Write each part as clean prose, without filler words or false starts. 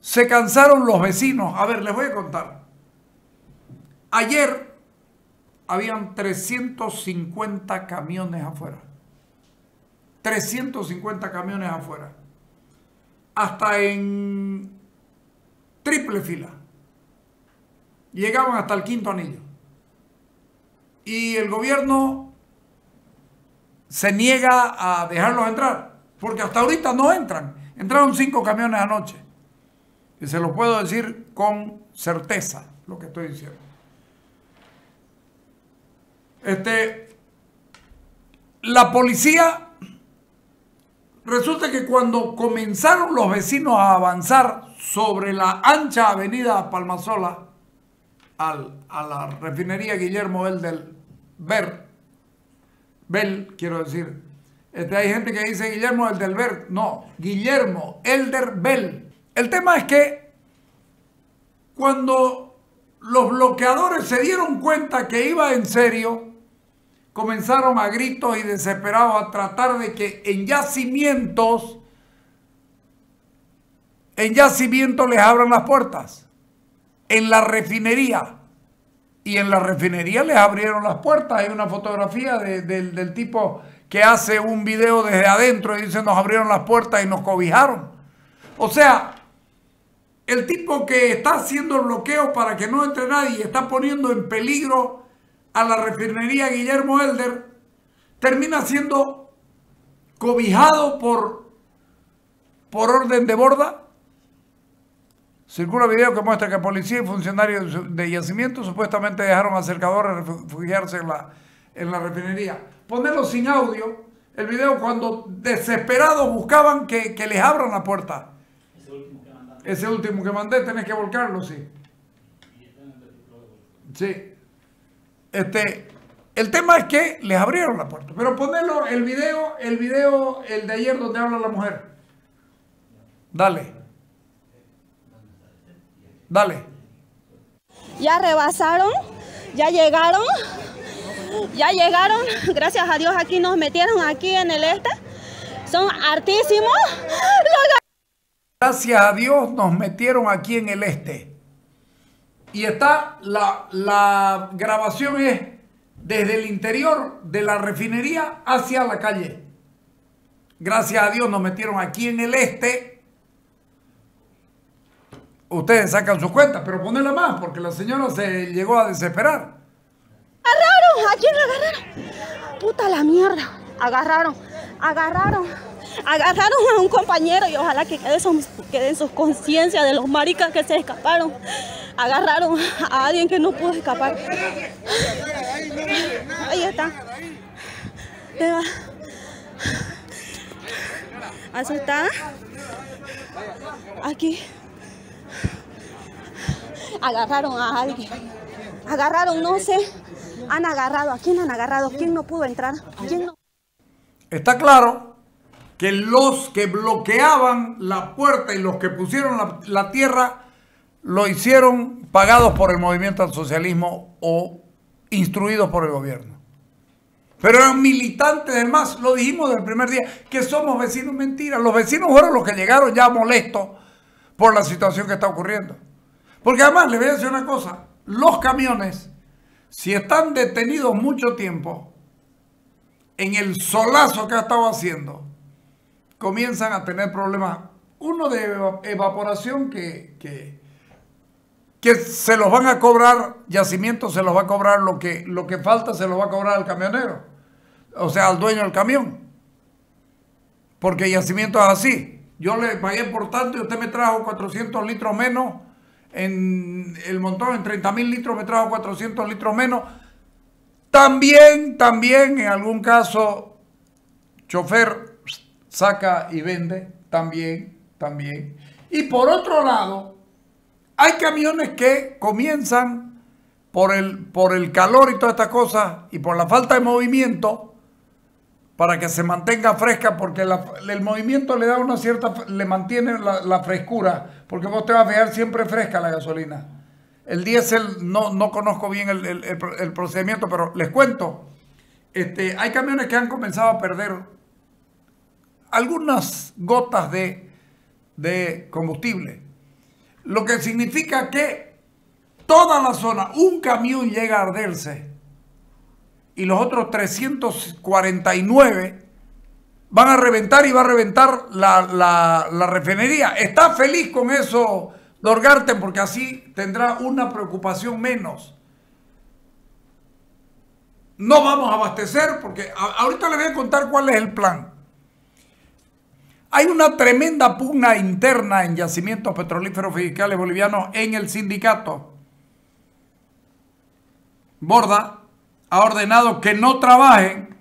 se cansaron los vecinos. A ver, les voy a contar. Ayer habían 350 camiones afuera. 350 camiones afuera. Hasta en triple fila. Llegaban hasta el quinto anillo. Y el gobierno se niega a dejarlos entrar. Porque hasta ahorita no entran. Entraron 5 camiones anoche. Y se lo puedo decir con certeza lo que estoy diciendo. La policía, resulta que cuando comenzaron los vecinos a avanzar sobre la ancha avenida Palmasola a la refinería Guillermo Bell, quiero decir. Hay gente que dice Guillermo Elder, no, Guillermo Elder Bell. El tema es que cuando los bloqueadores se dieron cuenta que iba en serio, comenzaron a gritos y desesperados a tratar de que en yacimientos les abran las puertas. En la refinería. Y en la refinería les abrieron las puertas. Hay una fotografía del tipo que hace un video desde adentro y dice: nos abrieron las puertas y nos cobijaron. O sea, el tipo que está haciendo el bloqueo para que no entre nadie y está poniendo en peligro a la refinería Guillermo Elder, termina siendo cobijado por orden de Borda. Circula video que muestra que policía y funcionarios de yacimiento supuestamente dejaron a cercadores refugiarse en la refinería. Ponerlo sin audio, el video cuando desesperados buscaban que les abran la puerta. Ese último que mandé, tenés que volcarlo, sí. Sí. El tema es que les abrieron la puerta. Pero ponerlo, el video, el de ayer donde habla la mujer. Dale. Dale. Ya rebasaron, ya llegaron, gracias a Dios aquí nos metieron aquí en el este, son hartísimos. Gracias a Dios nos metieron aquí en el este. Y está, la grabación es desde el interior de la refinería hacia la calle. Gracias a Dios nos metieron aquí en el este. Ustedes sacan sus cuentas, pero ponela más, porque la señora se llegó a desesperar. Agarraron, ¿a quién agarraron? Puta la mierda, agarraron a un compañero y ojalá que quede en sus conciencias de los maricas que se escaparon. Agarraron a alguien que no pudo escapar. Ahí está. Asustada. Aquí. Agarraron a alguien. Agarraron, no sé. Han agarrado. ¿A quién han agarrado? ¿Quién no pudo entrar? ¿Quién no? Está claro que los que bloqueaban la puerta y los que pusieron la tierra lo hicieron pagados por el movimiento al socialismo o instruidos por el gobierno. Pero eran militantes del MAS, lo dijimos desde el primer día, que somos vecinos, mentira. Los vecinos fueron los que llegaron ya molestos por la situación que está ocurriendo. Porque además, les voy a decir una cosa, los camiones, si están detenidos mucho tiempo, en el solazo que ha estado haciendo, comienzan a tener problemas. Uno de evaporación que se los van a cobrar, yacimiento se los va a cobrar, lo que falta se lo va a cobrar al camionero, o sea, al dueño del camión. Porque yacimiento es así. Yo le pagué por tanto y usted me trajo 400 litros menos. En el montón, en 30.000 litros me trajo 400 litros menos. También, en algún caso, chofer saca y vende, también. Y por otro lado, hay camiones que comienzan por el calor y todas estas cosas y por la falta de movimiento, para que se mantenga fresca, porque el movimiento le da una cierta, le mantiene la frescura, porque vos te vas a fijar siempre fresca la gasolina. El diésel no conozco bien el procedimiento, pero les cuento, hay camiones que han comenzado a perder algunas gotas de combustible. Lo que significa que toda la zona, un camión llega a arderse y los otros 349 van a reventar y va a reventar la refinería. ¿Está feliz con eso Dorgarten? Porque así tendrá una preocupación menos. No vamos a abastecer porque ahorita les voy a contar cuál es el plan. Hay una tremenda pugna interna en Yacimientos Petrolíferos Fiscales Bolivianos en el sindicato. Borda ha ordenado que no trabajen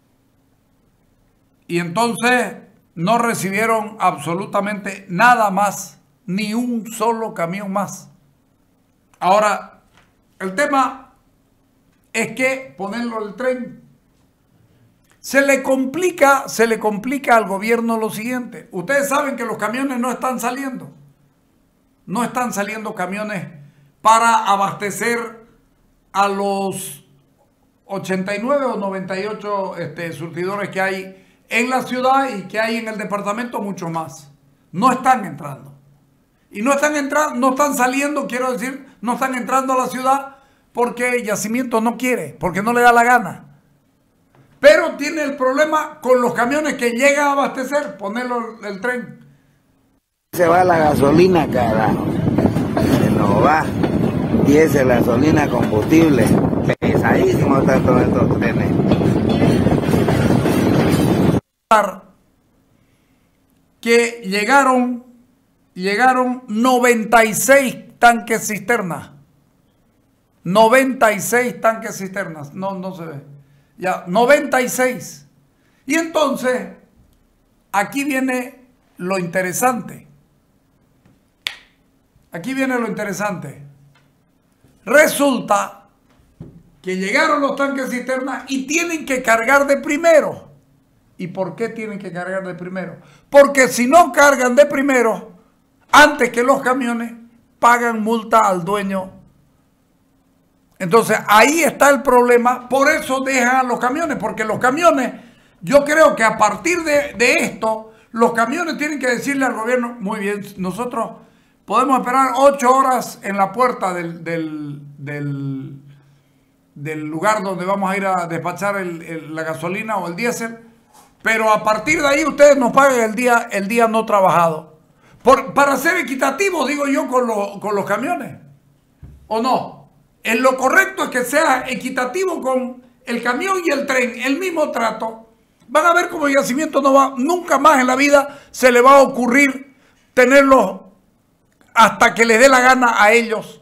y entonces no recibieron absolutamente nada más, ni un solo camión más. Ahora, el tema es que ponerlo al tren. Se le complica al gobierno lo siguiente. Ustedes saben que los camiones no están saliendo. No están saliendo camiones para abastecer a los 89 o 98 surtidores que hay en la ciudad y que hay en el departamento, mucho más. No están entrando. Y no están saliendo, quiero decir, no están entrando a la ciudad porque Yacimiento no quiere, porque no le da la gana. Pero tiene el problema con los camiones que llegan a abastecer, ponerlo el tren. Se va la gasolina, carajo. Se nos va. Diésel, gasolina, combustible. Pesadísimo tanto estos trenes. Que llegaron 96 tanques cisternas. 96 tanques cisternas. No se ve. Ya, 96. Y entonces, aquí viene lo interesante. Aquí viene lo interesante. Resulta que llegaron los tanques cisternas y tienen que cargar de primero. ¿Y por qué tienen que cargar de primero? Porque si no cargan de primero, antes que los camiones, pagan multa al dueño. Entonces, ahí está el problema. Por eso dejan a los camiones, porque los camiones, yo creo que a partir de esto, los camiones tienen que decirle al gobierno, muy bien, nosotros podemos esperar 8 horas en la puerta del lugar donde vamos a ir a despachar la gasolina o el diésel, pero a partir de ahí ustedes nos pagan el día no trabajado. Para ser equitativos, digo yo, con los camiones. ¿O no? Lo correcto es que sea equitativo con el camión y el tren, el mismo trato. Van a ver cómo el Yacimiento nunca más en la vida se le va a ocurrir tenerlos hasta que les dé la gana a ellos.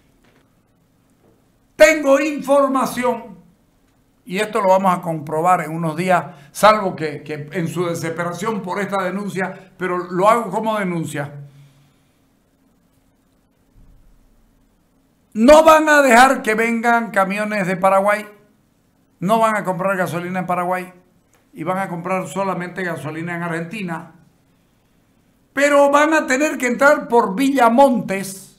Tengo información, y esto lo vamos a comprobar en unos días, salvo que en su desesperación por esta denuncia, pero lo hago como denuncia. No van a dejar que vengan camiones de Paraguay, no van a comprar gasolina en Paraguay y van a comprar solamente gasolina en Argentina, pero van a tener que entrar por Villamontes,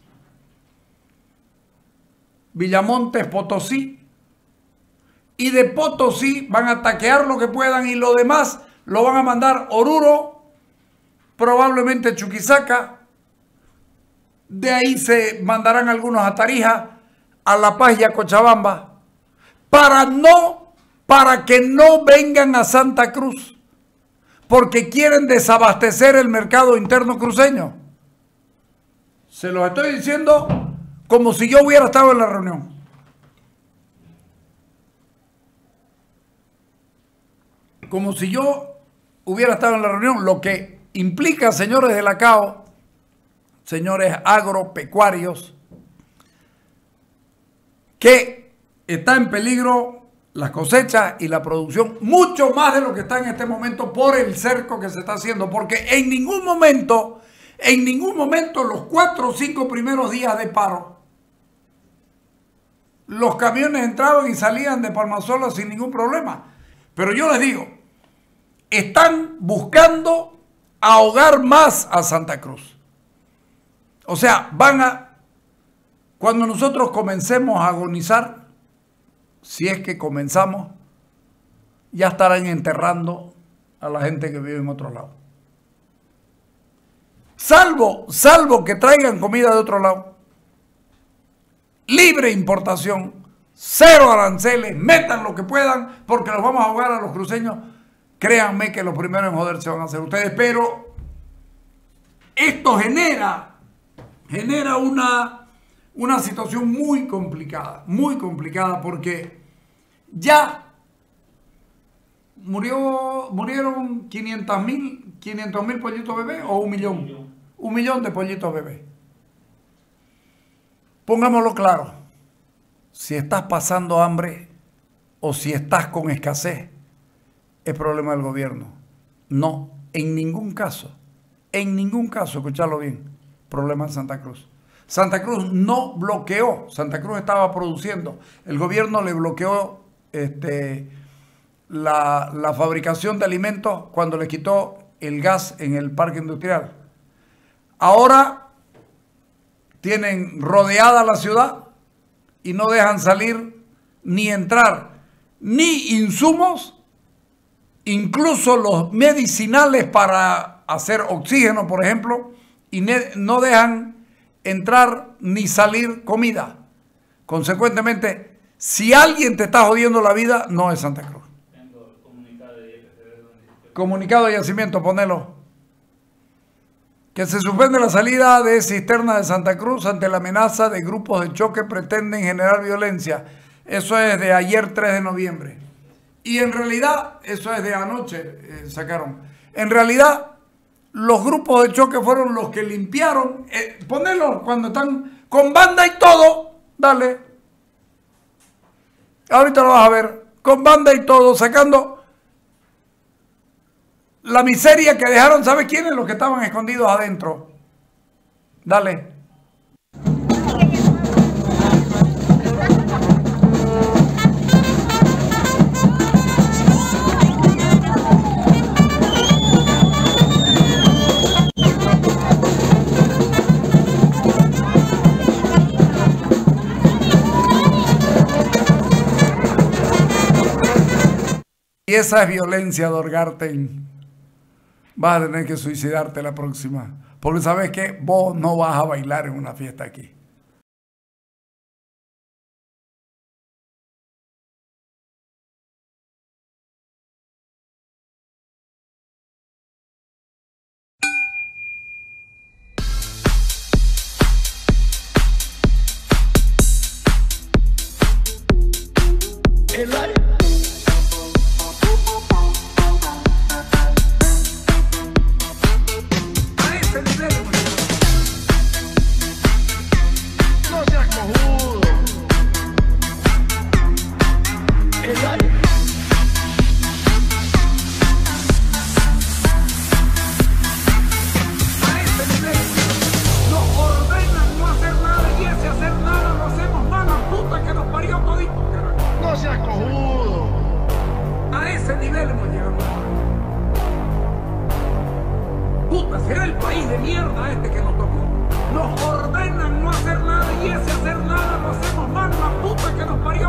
Potosí, y de Potosí van a taquear lo que puedan y lo demás lo van a mandar Oruro, probablemente Chuquisaca. De ahí se mandarán algunos a Tarija, a La Paz y a Cochabamba, para que no vengan a Santa Cruz, porque quieren desabastecer el mercado interno cruceño. Se los estoy diciendo como si yo hubiera estado en la reunión. Como si yo hubiera estado en la reunión, lo que implica, señores de la CAO, señores agropecuarios, que está en peligro las cosechas y la producción, mucho más de lo que está en este momento por el cerco que se está haciendo, porque en ningún momento los 4 o 5 primeros días de paro, los camiones entraban y salían de Palmasola sin ningún problema. Pero yo les digo, están buscando ahogar más a Santa Cruz. O sea, cuando nosotros comencemos a agonizar, si es que comenzamos, ya estarán enterrando a la gente que vive en otro lado. Salvo que traigan comida de otro lado. Libre importación, cero aranceles, metan lo que puedan, porque los vamos a ahogar a los cruceños. Créanme que los primeros en joderse van a ser ustedes, pero esto genera una situación muy complicada, porque ya murieron 500.000 pollitos bebés o 1 millón. 1 millón de pollitos bebés. Pongámoslo claro, si estás pasando hambre o si estás con escasez, es problema del gobierno. No, en ningún caso, escuchadlo bien, problema de Santa Cruz. Santa Cruz no bloqueó, Santa Cruz estaba produciendo, el gobierno le bloqueó la fabricación de alimentos cuando le quitó el gas en el parque industrial. Ahora tienen rodeada la ciudad y no dejan salir ni entrar ni insumos, incluso los medicinales para hacer oxígeno, por ejemplo, y no dejan entrar ni salir comida. Consecuentemente, si alguien te está jodiendo la vida, no es Santa Cruz. Tengo el comunicado de IPF. Comunicado de yacimiento, ponelo. Que se suspende la salida de cisterna de Santa Cruz ante la amenaza de grupos de choque que pretenden generar violencia. Eso es de ayer 3 de noviembre. Y en realidad, eso es de anoche, sacaron. En realidad, los grupos de choque fueron los que limpiaron. Ponelo cuando están con banda y todo. Dale. Ahorita lo vas a ver. Con banda y todo, sacando la miseria que dejaron. ¿Sabes quiénes? Los que estaban escondidos adentro. Dale. Y esa es violencia, Dorgarten. Vas a tener que suicidarte la próxima. Porque ¿sabes qué? Vos no vas a bailar en una fiesta aquí. Será el país de mierda este que nos tocó. Nos ordenan no hacer nada y ese hacer nada lo hacemos mal, la puta que nos parió.